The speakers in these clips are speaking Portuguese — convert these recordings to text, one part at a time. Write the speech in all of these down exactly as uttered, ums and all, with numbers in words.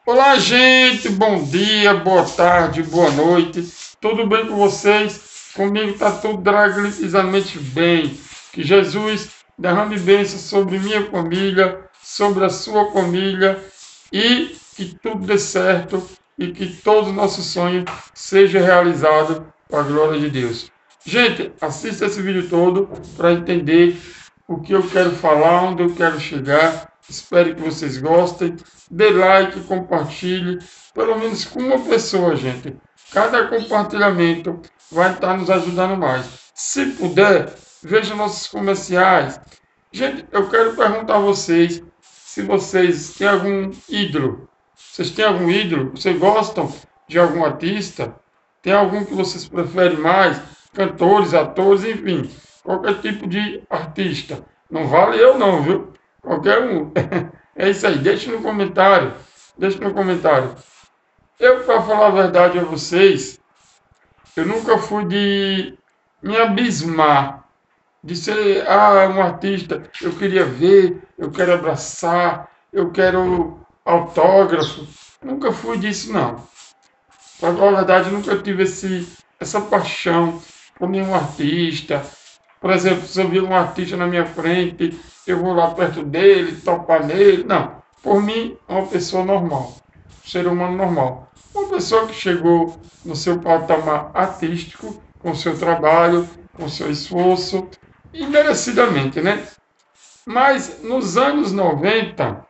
Olá, gente, bom dia, boa tarde, boa noite. Tudo bem com vocês? Comigo está tudo dragliciosamente bem. Que Jesus derrame bênçãos sobre minha família, sobre a sua família e que tudo dê certo e que todos os nossos sonhos sejam realizados com a glória de Deus. Gente, assista esse vídeo todo para entender o que eu quero falar, onde eu quero chegar. Espero que vocês gostem. Dê like, compartilhe, pelo menos com uma pessoa, gente. Cada compartilhamento vai estar nos ajudando mais. Se puder, veja nossos comerciais. Gente, eu quero perguntar a vocês se vocês têm algum ídolo. Vocês têm algum ídolo? Vocês gostam de algum artista? Tem algum que vocês preferem mais? Cantores, atores, enfim, qualquer tipo de artista. Não vale eu não, viu? Qualquer um. É isso aí, deixe no comentário. Deixe no comentário. Eu, para falar a verdade a vocês, eu nunca fui de me abismar, de ser ah, um artista. Eu queria ver, eu quero abraçar, eu quero autógrafo. Nunca fui disso, não. Para falar a verdade, eu nunca tive esse, essa paixão por nenhum artista. Por exemplo, se eu vir um artista na minha frente, eu vou lá perto dele, topar nele. Não. Por mim, é uma pessoa normal. Um ser humano normal. Uma pessoa que chegou no seu patamar artístico, com seu trabalho, com seu esforço, e merecidamente, né? Mas nos anos noventa,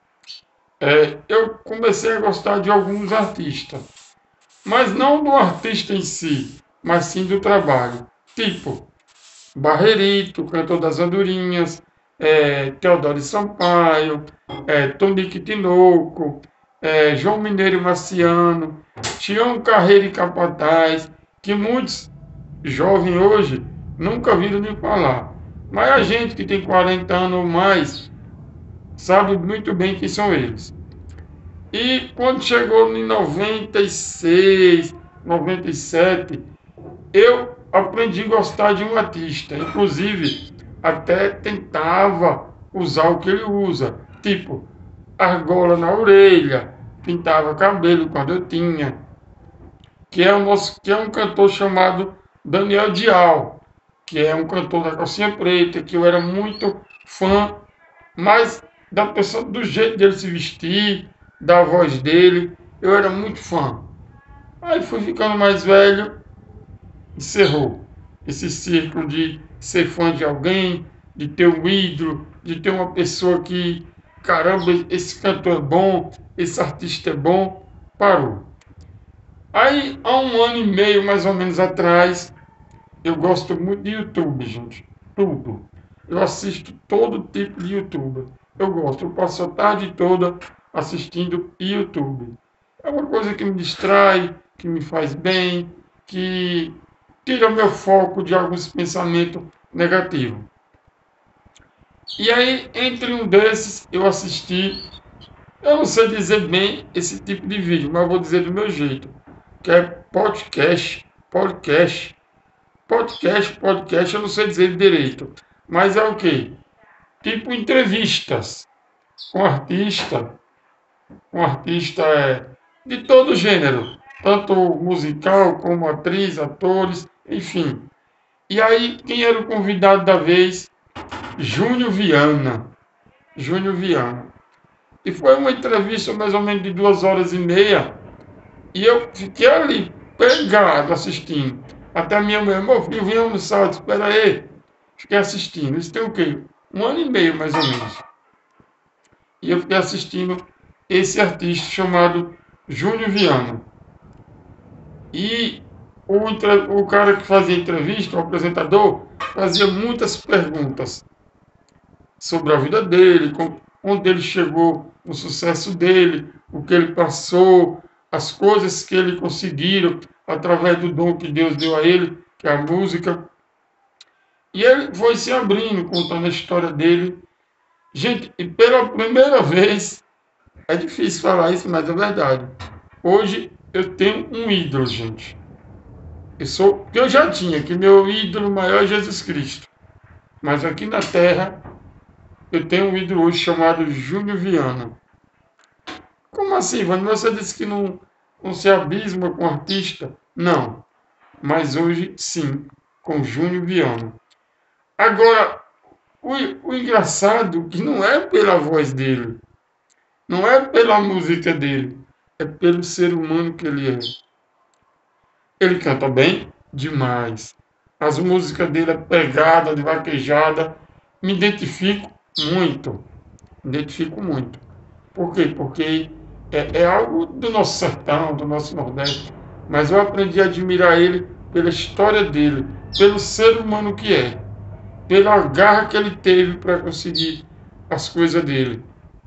é, eu comecei a gostar de alguns artistas. Mas não do artista em si, mas sim do trabalho. Tipo, Barrerito, cantor das Andorinhas, é, Teodoro Sampaio, é, Tonique Tinoco, é, João Mineiro e Marciano, Tião Carreiro e Capataz, que muitos jovens hoje nunca viram nem falar. Mas a gente que tem quarenta anos ou mais sabe muito bem quem são eles. E quando chegou em noventa e seis, noventa e sete, eu aprendi a gostar de um artista. Inclusive, até tentava usar o que ele usa. Tipo, argola na orelha, pintava cabelo quando eu tinha. Que é, o nosso, que é um cantor chamado Daniel Dial, que é um cantor da calcinha preta, que eu era muito fã, mas da pessoa, do jeito dele se vestir, da voz dele, eu era muito fã. Aí fui ficando mais velho, encerrou esse círculo de ser fã de alguém, de ter um ídolo, de ter uma pessoa que, caramba, esse cantor é bom, esse artista é bom, parou. Aí, há um ano e meio, mais ou menos atrás, eu gosto muito de YouTube, gente. Tudo. Eu assisto todo tipo de YouTube. Eu gosto. Eu passo a tarde toda assistindo YouTube. É uma coisa que me distrai, que me faz bem, que tira meu foco de alguns pensamentos negativos. E aí, entre um desses, eu assisti, eu não sei dizer bem esse tipo de vídeo, mas eu vou dizer do meu jeito, que é podcast, podcast, podcast, podcast, eu não sei dizer direito, mas é o quê? Tipo entrevistas com artista, com artista é, de todo gênero, tanto musical como atriz, atores, enfim. E aí, quem era o convidado da vez? Júnior Viana. Júnior Viana. E foi uma entrevista mais ou menos de duas horas e meia. E eu fiquei ali, pegado, assistindo. Até a minha mãe, meu filho, vem almoçar. Eu disse, espera aí. Fiquei assistindo. Isso tem o quê? Um ano e meio, mais ou menos. E eu fiquei assistindo esse artista chamado Júnior Viana. E o, o cara que fazia entrevista, o apresentador, fazia muitas perguntas sobre a vida dele, onde ele chegou, o sucesso dele, o que ele passou, as coisas que ele conseguiram através do dom que Deus deu a ele, que é a música. E ele foi se abrindo, contando a história dele. Gente, e pela primeira vez, é difícil falar isso, mas é verdade. Hoje eu tenho um ídolo, gente. Eu sou, que eu já tinha, que meu ídolo maior é Jesus Cristo. Mas aqui na Terra, eu tenho um ídolo hoje chamado Júnior Viana. Como assim, Vânia? Você disse que não, não se abisma com artista? Não, mas hoje sim, com Júnior Viana. Agora, o, o engraçado é que não é pela voz dele, não é pela música dele, é pelo ser humano que ele é. Ele canta bem demais. As músicas dele é pegada, de vaquejada. Me identifico muito. Me identifico muito. Por quê? Porque é, é algo do nosso sertão, do nosso Nordeste. Mas eu aprendi a admirar ele pela história dele, pelo ser humano que é, pela garra que ele teve para conseguir as coisas dele.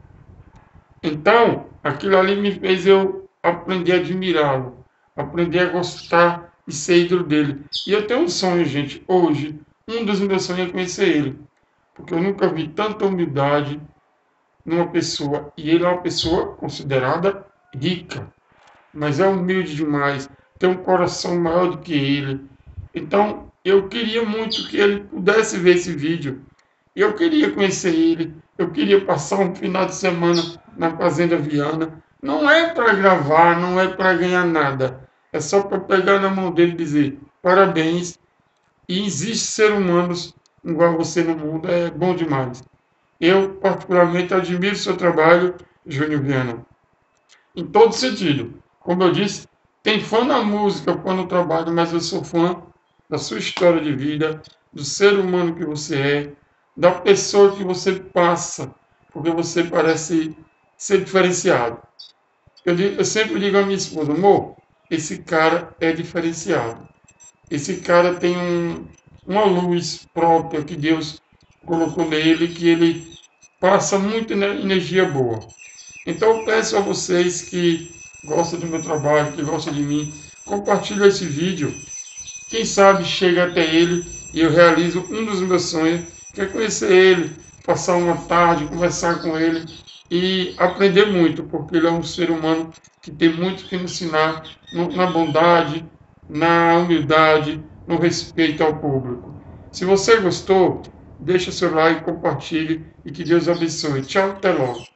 Então, aquilo ali me fez eu aprender a admirá-lo, aprender a gostar e ser ídolo dele. E eu tenho um sonho, gente, hoje, um dos meus sonhos é conhecer ele, porque eu nunca vi tanta humildade numa pessoa, e ele é uma pessoa considerada rica, mas é humilde demais, tem um coração maior do que ele. Então, eu queria muito que ele pudesse ver esse vídeo. Eu queria conhecer ele, eu queria passar um final de semana na Fazenda Viana. Não é para gravar, não é para ganhar nada. É só para pegar na mão dele e dizer parabéns. E existe seres humanos igual você no mundo, é bom demais. Eu, particularmente, admiro seu trabalho, Júnior Viana, em todo sentido. Como eu disse, tem fã na música, fã no trabalho, mas eu sou fã da sua história de vida, do ser humano que você é, da pessoa que você passa, porque você parece ser diferenciado. Eu, digo, eu sempre digo à minha esposa, amor, esse cara é diferenciado. Esse cara tem um, uma luz própria que Deus colocou nele, que ele passa muita energia boa. Então eu peço a vocês que gostam do meu trabalho, que gostam de mim, compartilhem esse vídeo. Quem sabe chega até ele e eu realizo um dos meus sonhos, que é conhecer ele, passar uma tarde, conversar com ele e aprender muito, porque ele é um ser humano que tem muito que nos ensinar na bondade, na humildade, no respeito ao público. Se você gostou, deixa seu like, compartilhe e que Deus abençoe. Tchau, até logo.